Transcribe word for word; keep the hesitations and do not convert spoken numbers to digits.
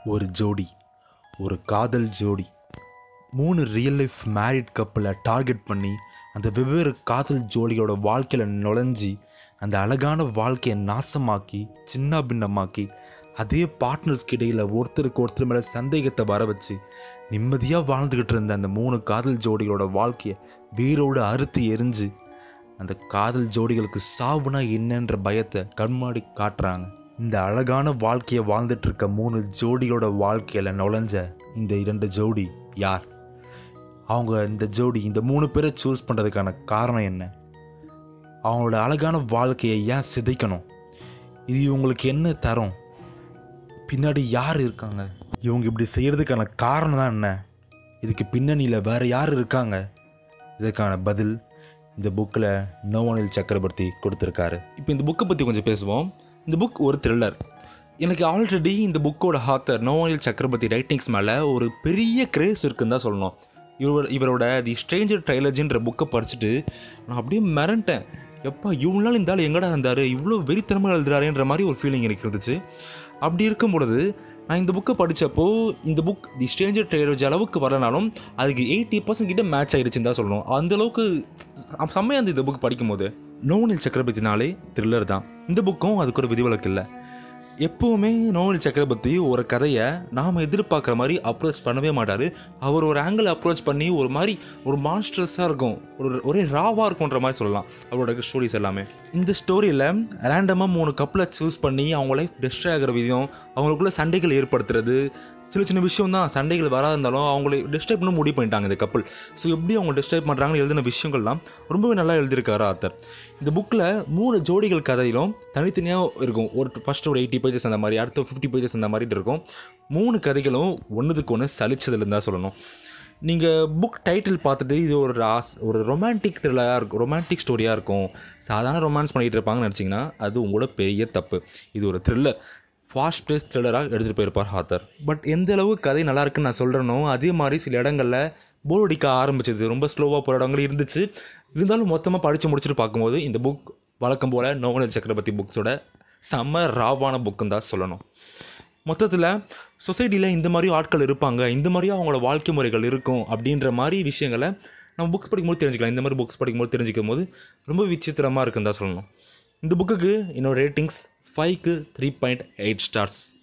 ஒரு ஜோடி, ஒரு காதல் ஜோடி, மூணு ரியல் லைஃப் மேரிட் கப்பலை டார்கெட் பண்ணி அந்த வெவ்வேறு காதல் ஜோடியோட வாழ்க்கையில் நுழைஞ்சி அந்த அழகான வாழ்க்கையை நாசமாக்கி சின்ன பின்னமாக்கி அதே பார்ட்னர்ஸ்க்கு இடையில் ஒருத்தருக்கு ஒருத்தர் மேலே சந்தேகத்தை வர வச்சு நிம்மதியாக வாழ்ந்துக்கிட்டு இருந்த அந்த மூணு காதல் ஜோடிகளோட வாழ்க்கையை வீரோடு அறுத்து எரிஞ்சு அந்த காதல் ஜோடிகளுக்கு சாவுனா என்னன்ற பயத்தை கண்மாடி காட்டுறாங்க. இந்த அழகான வாழ்க்கையை வாழ்ந்துட்டு இருக்க மூணு ஜோடியோட வாழ்க்கையில் நுழைஞ்ச இந்த இரண்டு ஜோடி யார்? அவங்க இந்த ஜோடி இந்த மூணு பேரை சூஸ் பண்ணுறதுக்கான காரணம் என்ன? அவங்களோட அழகான வாழ்க்கையை ஏன் சிதைக்கணும்? இது இவங்களுக்கு என்ன தரும்? பின்னாடி யார் இருக்காங்க? இவங்க இப்படி செய்கிறதுக்கான காரணம் தான் என்ன? இதுக்கு பின்னணியில் வேறு யார் இருக்காங்க? இதற்கான பதில் இந்த புக்கில் நோவனில் சக்கரவர்த்தி கொடுத்துருக்காரு. இப்போ இந்த புக்கை பற்றி கொஞ்சம் பேசுவோம். இந்த புக் ஒரு த்ரில்லர். எனக்கு ஆல்ரெடி இந்த புக்கோட ஆத்தர் நோவனில் சக்கரவர்த்தி ரைட்டிங்ஸ் மேலே ஒரு பெரிய கிரேஸ் இருக்குன்னு தான் சொல்லணும். இவர் இவரோட தி ஸ்ட்ரேஞ்சர் ட்ரைலஜின்ற புக்கை படிச்சுட்டு நான் அப்படியே மிரண்டேன். எப்பா இவ்வளோ நாள் இந்த ஆள் எங்கடா இருந்தார், இவ்வளோ வெறித்தனமாக எழுதுறாருன்ற மாதிரி ஒரு ஃபீலிங் எனக்கு இருந்துச்சு. அப்படி இருக்கும் பொழுது நான் இந்த புக்கை படித்தப்போ இந்த புக் தி ஸ்ட்ரேஞ்சர் ட்ரைலஜி அளவுக்கு வரனாலும் அதுக்கு எயிட்டி பர்சன்ட் கிட்ட மேட்ச் ஆகிடுச்சுன்னு தான் சொல்லணும். அந்தளவுக்கு செம்மையாக இருந்தது இந்த புக் படிக்கும் போது. நோவனில் சக்கரவர்த்தினாலே த்ரில்லர் தான். இந்த புக்கும் அதுக்கு ஒரு விதிவிலக்கு இல்லை. எப்போவுமே நோவனில் சக்கரவர்த்தி ஒரு கதையை நாம் எதிர்பார்க்குற மாதிரி அப்ரோச் பண்ணவே மாட்டார். அவர் ஒரு ஆங்கிள் அப்ரோச் பண்ணி ஒரு மாதிரி ஒரு மான்ஸ்ட்ரஸாக இருக்கும், ஒரு ஒரே ராவாக இருக்கும்ன்ற மாதிரி சொல்லலாம் அவரோட ஸ்டோரிஸ் எல்லாமே. இந்த ஸ்டோரியில் ரேண்டமாக மூணு கப்பலை சூஸ் பண்ணி அவங்க லைஃப் டிஸ்ட்ராய் ஆகிற விதம், அவங்களுக்குள்ள சண்டைகள் ஏற்படுத்துறது, சின்ன சின்ன விஷயம் தான் சண்டைகள் வராது இருந்தாலும் அவங்களை டிஸ்ட்ரைப் பண்ண முடிவு பண்ணிட்டாங்க இந்த கப்பல். ஸோ எப்படி அவங்க டிஸ்ட்ரைப் பண்ணுறாங்கன்னு எழுதின விஷயங்கள்லாம் ரொம்பவே நல்லா எழுதியிருக்காரு ஆத்தர். இந்த புக்கில் மூணு ஜோடிகள் கதையிலும் தனித்தனியாக இருக்கும். ஒரு ஃபஸ்ட்டு ஒரு எயிட்டி பேஜஸ் அந்த மாதிரி, அடுத்த ஃபிஃப்டி பேஜஸ் அந்த மாதிரி இருக்கும். மூணு கதைகளும் ஒன்றுதுக்கு ஒன்று சலிச்சதுன்னு தான் சொல்லணும். நீங்கள் புக் டைட்டில் பார்த்துட்டு இது ஒரு ராஸ் ஒரு ரொமான்டிக் த்ரில்லராக இருக்கும், ரொமான்டிக் ஸ்டோரியாக இருக்கும், சாதாரண ரொமான்ஸ் பண்ணிகிட்டு இருப்பாங்கன்னு நினச்சிங்கன்னா அது உங்களோட பெரிய தப்பு. இது ஒரு த்ரில்லர், ஃபாஸ்ட் பேஸ் த்ரில்லராக எடுத்துகிட்டு போயிருப்பார் ஆத்தர். பட் எந்த அளவு கதை நல்லா இருக்குன்னு நான் சொல்கிறேனோ அதே மாதிரி சில இடங்களில் போர் அடிக்க ஆரம்பிச்சது, ரொம்ப ஸ்லோவாக போகிற இடங்கள் இருந்துச்சு. இருந்தாலும் மொத்தமாக படித்து முடிச்சுட்டு பார்க்கும்போது இந்த புக் வழக்கம் போல் நோவனில் சக்கரவர்த்தி புக்ஸோட செம்ம ராவான புக்குன்னு தான் சொல்லணும். மொத்தத்தில் சொசைட்டியில் இந்த மாதிரி ஆட்கள் இருப்பாங்க, இந்த மாதிரியும் அவங்களோட வாழ்க்கை முறைகள் இருக்கும் அப்படின்ற மாதிரி விஷயங்களை நம்ம புக்ஸ் படிக்கும்போது தெரிஞ்சுக்கலாம். இந்த மாதிரி புக்ஸ் படிக்கும்போது தெரிஞ்சுக்கும் போது ரொம்ப விசித்திரமாக இருக்குன்னு தான் சொல்லணும். இந்த புக்குக்கு என்னோடய ரேட்டிங்ஸ் ஃபைவ்க்கு த்ரீ பாயிண்ட் எயிட் ஸ்டார்ஸ்.